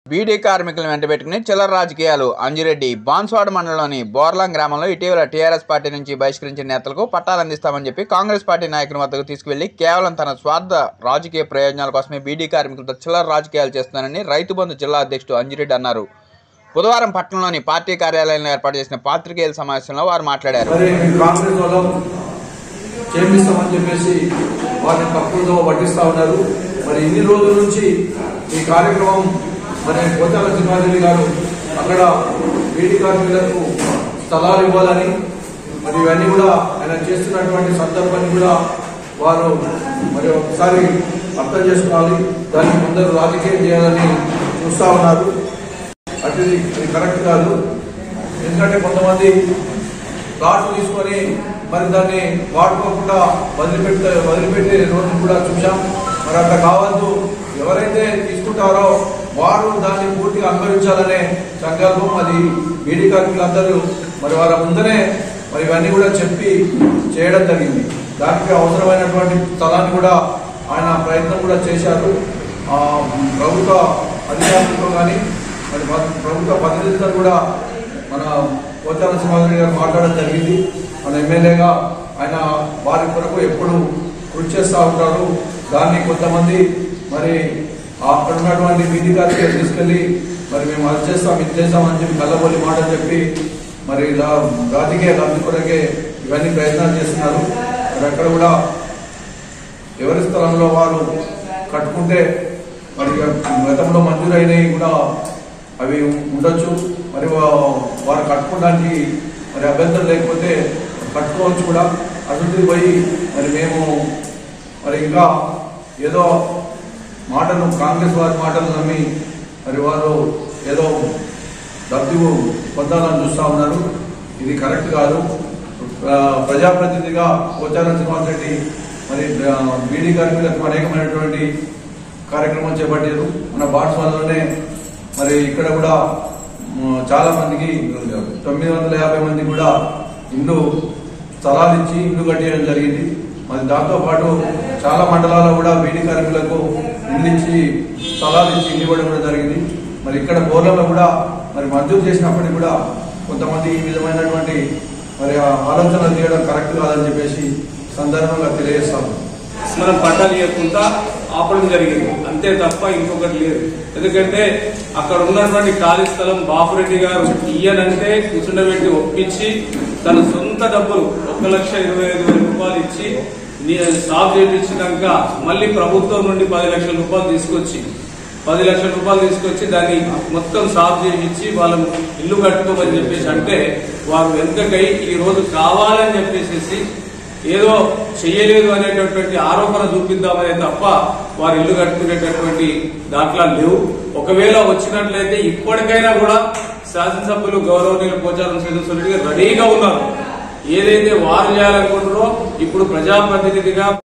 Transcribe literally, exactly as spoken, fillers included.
బీడీ కార్మికులను వెంటబెట్టుకుని చిల్లర రాజకీయాలు. అంజిరెడ్డి బాన్స్వాడ మండలంలోని బోర్లాం గ్రామంలో ఇటీవల టీఆర్ఎస్ పార్టీ నుంచి బహిష్కరించిన నేతలకు పట్టాలు అందిస్తామని చెప్పి కాంగ్రెస్ పార్టీ నాయకుల వద్దకు తీసుకువెళ్లి కేవలం తన స్వార్థ రాజకీయ ప్రయోజనాల కోసమే బీడీ కార్మికులతో చిల్లర రాజకీయాలు చేస్తున్నారని రైతు బంధు జిల్లా అధ్యక్షుడు అంజిరెడ్డి అన్నారు. బుధవారం పట్టణంలోని పార్టీ కార్యాలయంలో ఏర్పాటు చేసిన పాత్రికేయుల సమావేశంలో వారు మాట్లాడారు. మరి ఇన్ని రోజుల నుంచి ఈ కార్యక్రమం మరి పోచాల సింహారెడ్డి గారు అక్కడ బీడీ కార్మికులకు స్థలాలు ఇవ్వాలని మరి ఇవన్నీ కూడా ఆయన చేస్తున్నటువంటి సందర్భాన్ని కూడా వారు మరి ఒకసారి అర్థం చేసుకోవాలి. దాన్ని ముందరు రాజకీయం చేయాలని చూస్తా ఉన్నారు. అది అది కరెక్ట్ కాదు. ఎందుకంటే కొంతమంది ప్లాట్లు తీసుకొని మరి దాన్ని వాడుకోకుండా వదిలిపెట్టే వదిలిపెట్టే రోజు కూడా చూసాం. మరి అట్లా కావద్దు. ఎవరైతే తీసుకుంటారో వారు దాన్ని పూర్తిగా అనుభవించాలనే సంకల్పం అది బీడీ కార్మికులందరూ మరి వాళ్ళ ముందరే మరి ఇవన్నీ కూడా చెప్పి చేయడం జరిగింది. దానికి అవసరమైనటువంటి స్థలాన్ని కూడా ఆయన ప్రయత్నం కూడా చేశారు. ప్రభుత్వ అధికారులతో కానీ మరి ప్రభుత్వ ప్రతినిధులతో కూడా మన పోచాల సింహారెడ్డి గారు మాట్లాడడం జరిగింది. మన ఎమ్మెల్యేగా ఆయన వారి కొరకు ఎప్పుడు కృషి చేస్తూ ఉంటారు. దాన్ని కొంతమంది మరి అక్కడ ఉన్నటువంటి బీడీ కార్మికులు తీసుకెళ్లి మరి మేము అది చేస్తాం ఇది చేస్తామని చెప్పి కళ్ళబొల్లి మాటలు చెప్పి మరి రాజకీయ లబ్ధి కొరకే ఇవన్నీ ప్రయత్నాలు చేస్తున్నారు. మరి అక్కడ కూడా ఎవరి స్థలంలో వారు కట్టుకుంటే మరి గతంలో మంజూరైనవి కూడా అవి ఉండొచ్చు. మరి వారు కట్టుకోవడానికి మరి అభ్యంతరం లేకపోతే కట్టుకోవచ్చు కూడా. అభివృద్ధి పోయి మరి మేము మరి ఇంకా ఏదో మాటలు కాంగ్రెస్ వారి మాటలు నమ్మి మరి వారు ఏదో లబ్ధి పొందాలని చూస్తూ ఉన్నారు. ఇది కరెక్ట్ కాదు. ప్రజాప్రతినిధిగా పోచాల సింహారెడ్డి మరి బీడీ కార్మికులకు అనేకమైనటువంటి కార్యక్రమం చేపట్టారు. మన బాన్స్వాడలోనే మరి ఇక్కడ కూడా చాలా మందికి తొమ్మిది వందల యాభై మంది కూడా ఇల్లు స్థలాలు ఇచ్చి ఇల్లు కట్టేయడం జరిగింది. మరి దాంతో పాటు చాలా మండలాల్లో కూడా బీడీ కార్మికులకు ఇల్లు ఇచ్చి స్థలాలు ఇచ్చి ఇల్లు ఇవ్వడం కూడా జరిగింది. మరి ఇక్కడ బోర్లలో కూడా మరి మంజూరు చేసినప్పటికీ కూడా కొంతమంది ఈ విధమైనటువంటి మరి ఆలోచన చేయడం కరెక్ట్ కాదని చెప్పేసి సందర్భంగా తెలియజేస్తాము. మనం పట్టాలు ఇవ్వకుండా ఆపడం జరిగింది అంతే తప్ప ఇంకొకటి లేదు. ఎందుకంటే అక్కడ ఉన్నటువంటి ఖాళీ స్థలం బాపురెడ్డి గారు ఇయ్యనంటే కూర్చుండబెట్టి ఒప్పించి తన సొంత డబ్బులు ఒక లక్ష ఇరవై ఐదు వేల రూపాయలు ఇచ్చి సాఫ్ చేయించినాక మళ్ళీ ప్రభుత్వం నుండి పది లక్షల రూపాయలు తీసుకొచ్చి పది లక్షల రూపాయలు తీసుకొచ్చి దాన్ని మొత్తం సాఫ్ చేయించి వాళ్ళు ఇల్లు కట్టుకోమని చెప్పేసి అంటే వారు వెనుకకై ఈ రోజు కావాలని చెప్పేసి ఏదో చెయ్యలేదు అనేటటువంటి ఆరోపణ చూపిద్దామనే తప్ప వారు ఇల్లు కట్టుకునేటటువంటి దాంట్లో లేవు. ఒకవేళ వచ్చినట్లయితే ఇప్పటికైనా కూడా శాసనసభ్యులు గౌరవనీయులు పోచారం శ్రీనివాసరెడ్డి గారు రెడీగా ఉన్నారు. ఏదైతే వారు చేయాలనుకుంటారో ఇప్పుడు ప్రజాప్రతినిధిగా